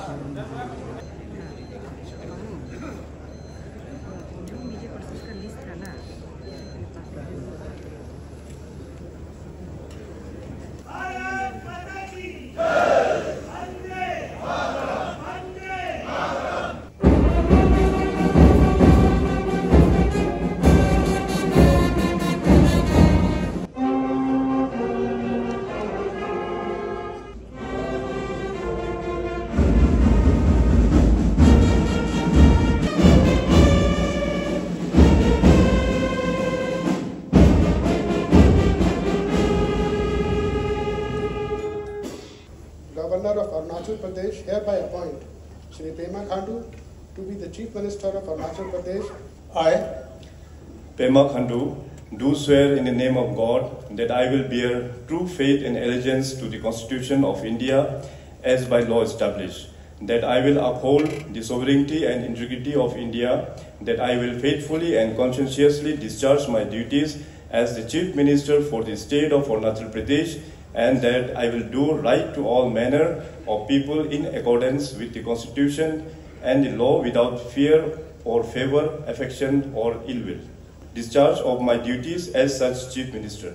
Governor of Arunachal Pradesh hereby appoint Shri Pema Khandu to be the Chief Minister of Arunachal Pradesh. I, Pema Khandu, do swear in the name of God that I will bear true faith and allegiance to the Constitution of India as by law established, that I will uphold the sovereignty and integrity of India, that I will faithfully and conscientiously discharge my duties as the Chief Minister for the state of Arunachal Pradesh, and that I will do right to all manner of people in accordance with the Constitution and the law without fear or favor, affection or ill will. Discharge of my duties as such Chief Minister.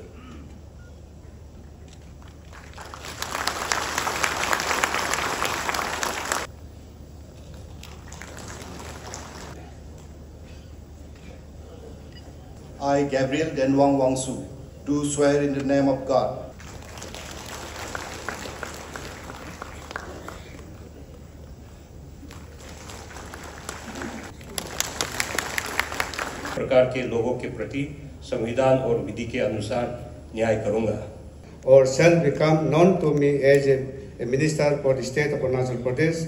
I, Gabriel Denwang Wangsu, do swear in the name of God प्रकार के लोगों के प्रति संविधान और विधि के अनुसार न्याय करूंगा or shall become known to me as a minister for the state of Arunachal Pradesh.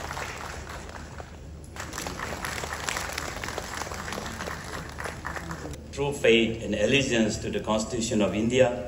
True faith and allegiance to the Constitution of India.